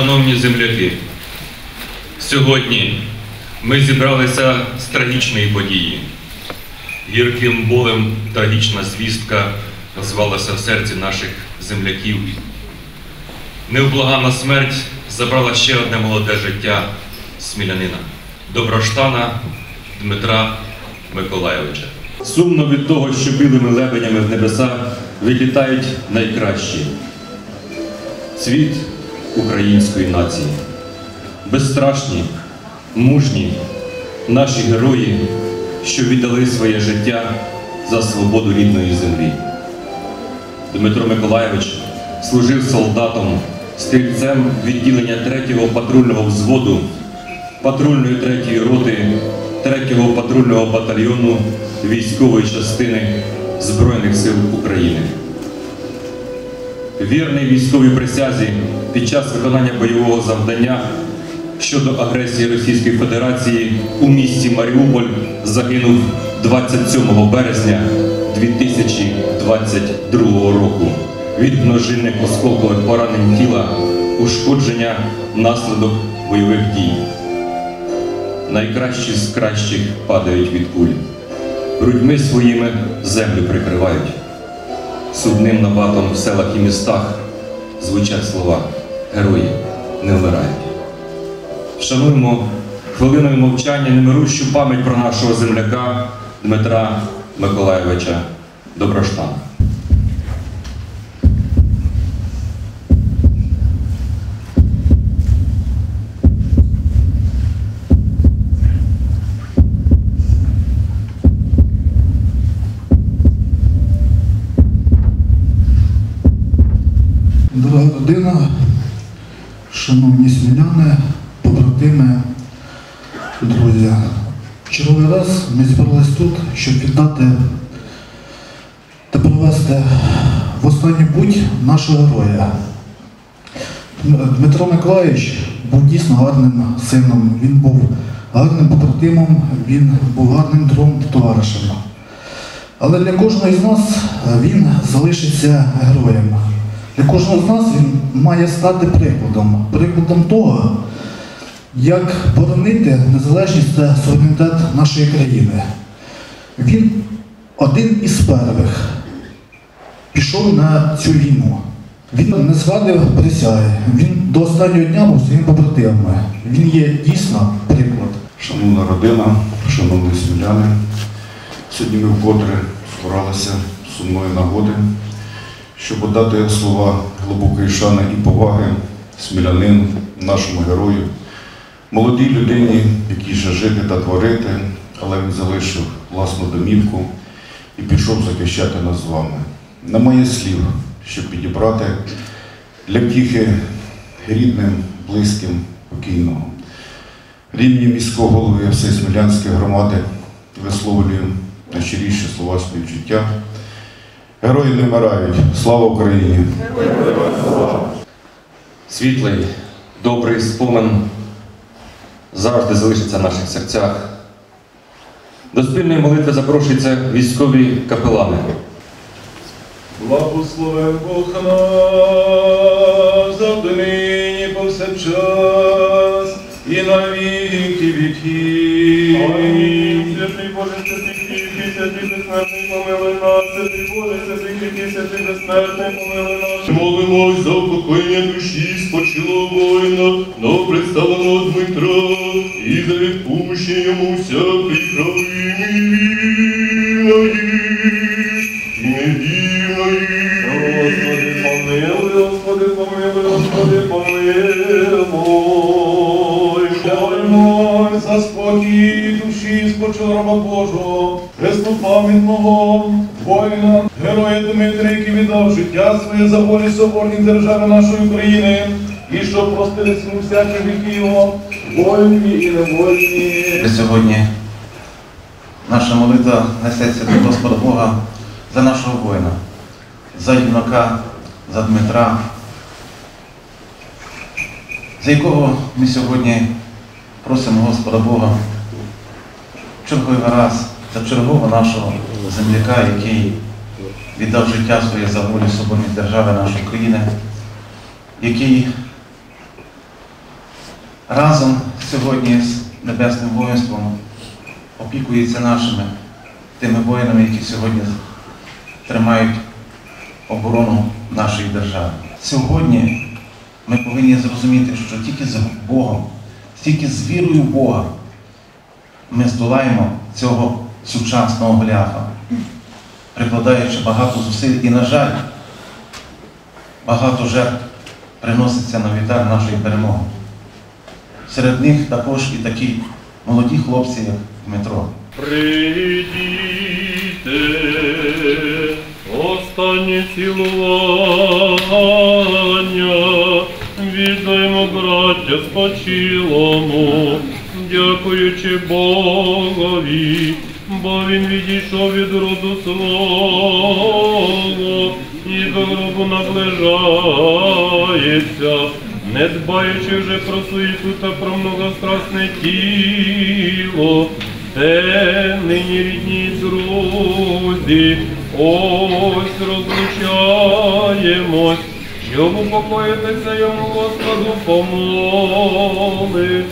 Шановні земляки, сьогодні ми зібралися з трагічної події. Гірким болем трагічна звістка назвалася в серці наших земляків. Невблаганна смерть забрала ще одне молоде життя смілянина – Доброштана Дмитра Миколайовича. Сумно від того, що білими лебедями в небеса вилітають найкращі. Цвіт української нації. Безстрашні, мужні наші герої, що віддали своє життя за свободу рідної землі. Дмитро Миколайович служив солдатом, стрільцем відділення 3-го патрульного взводу, патрульної 3-ї роти, 3-го патрульного батальйону військової частини Збройних сил України. Вірний військовій присязі під час виконання бойового завдання щодо агресії Російської Федерації у місті Маріуполь загинув 27 березня 2022 року від множинних осколкових поранень тіла, ушкодження внаслідок бойових дій. Найкращі з кращих падають від куль. Грудьми своїми землю прикривають. Сумним набатом в селах і містах звучать слова «Герої не вмирають». Вшануємо хвилиною мовчання немирущу пам'ять про нашого земляка Дмитра Миколайовича Доброштана. Дорога родина, шановні сміляни, побратими, друзі. В черговий раз ми зібрались тут, щоб віддати та провести в останню путь нашого героя. Дмитро Миколайович був дійсно гарним сином, він був гарним побратимом, він був гарним другом та товаришем. Але для кожного із нас він залишиться героєм. Для кожного з нас він має стати прикладом того, як боронити незалежність та суверенітет нашої країни. Він один із перших пішов на цю війну. Він не згадив присяги, він до останнього дня був своїм побратимами. Він є дійсно приклад. Шановна родина, шановні сміляни, сьогодні ми вкотре збиралися з сумної нагоди, щоб дати слова глибокої шани і поваги смілянину, нашому герою, молодій людині, якій ще жити та творити, але він залишив власну домівку і пішов захищати нас з вами. Немає слів, щоб підібрати для втіхи рідним, близьким, покійного. Рівні міського голови всієї Смілянської громади висловлюємо найщиріші слова співчуття. Герої не вмирають. Слава Україні! Світлий, добрий спомин завжди залишиться в наших серцях. До спільної молитви запрошуються військові капелани. Благословен Бог наш, завжди нині повсякчас і на віки віків. Амінь. Святий Боже, святий тихий, святий безсмертний, помилуй нас, святий Боже, святий тихий, святий безсмертний, помилуй нас. Молимось за упокоєння душі спочилого воїна, новопредставленого Дмитра, і за відпущення йому всякої провини і недільної. Господи, помилуй, Господи, помилуй, Господи, помилуй. Молимось за спокій душі спочилого раба Божого, преснопам'ятного воїна, героя Дмитра, який віддав життя своє за волю соборні держави нашої України, і щоб простилися у всякі віки його, вольні і невольні. Сьогодні наша молитва несеться до Господа Бога за нашого воїна, за юнака, за Дмитра, за якого ми сьогодні просимо Господа Бога черговий раз за чергового нашого земляка, який віддав життя своє за волю соборної держави нашої країни, який разом сьогодні з Небесним воїнством опікується нашими тими воїнами, які сьогодні тримають оборону нашої держави. Сьогодні ми повинні зрозуміти, що тільки з Богом, тільки з вірою в Бога ми здолаємо цього сучасного Голіафа, прикладаючи багато зусиль і, на жаль, багато жертв приноситься на вівтар нашої перемоги. Серед них також і такі молоді хлопці, як Дмитро. Прийдіте, останнє цілування, віддаймо, браття, спочилому, дякуючи Богові, бо Він відійшов від роду свого і до гробу наближається, не дбаючи вже про суєту та про многострасне тіло. Те нині, рідні друзі, ось розлучаємось, щоб упокоїтися йому Господу помолимось.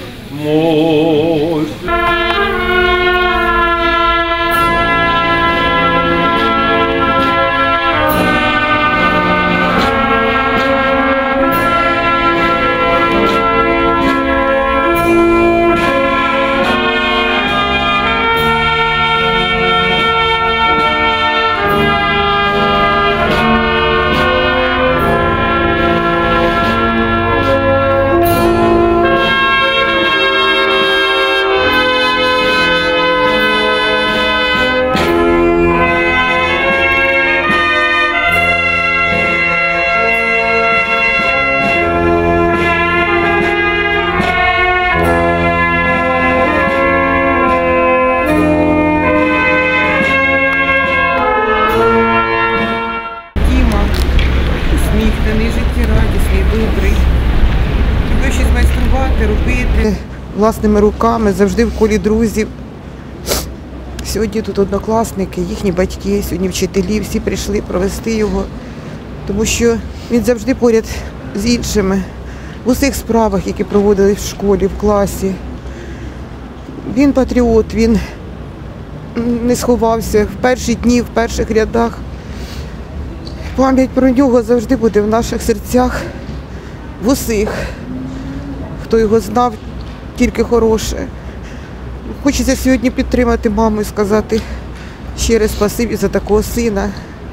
Власними руками, завжди в колі друзів. Сьогодні тут однокласники, їхні батьки, сьогодні вчителі, всі прийшли провести його, тому що він завжди поряд з іншими, в усіх справах, які проводили в школі, в класі. Він патріот, він не сховався в перші дні, в перших рядах. Пам'ять про нього завжди буде в наших серцях, в усіх, хто його знав. Тільки хороше. Хочеться сьогодні підтримати маму і сказати щире спасибі за такого сина.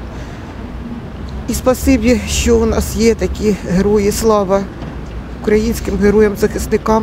І спасибі, що у нас є такі герої. Слава українським героям-захисникам.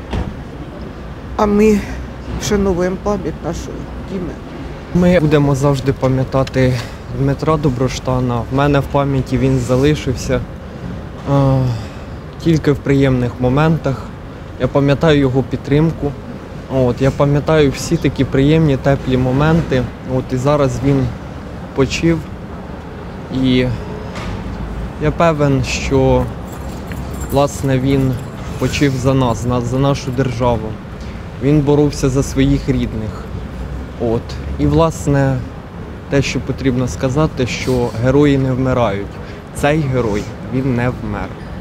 А ми вшановуємо пам'ять нашого Діми. Ми будемо завжди пам'ятати Дмитра Доброштана. В мене в пам'яті він залишився тільки в приємних моментах. Я пам'ятаю його підтримку, я пам'ятаю всі такі приємні, теплі моменти. І зараз він почив. І я певен, що власне він почив за нас, за нашу державу. Він боровся за своїх рідних. І власне те, що потрібно сказати, що герої не вмирають. Цей герой, він не вмер.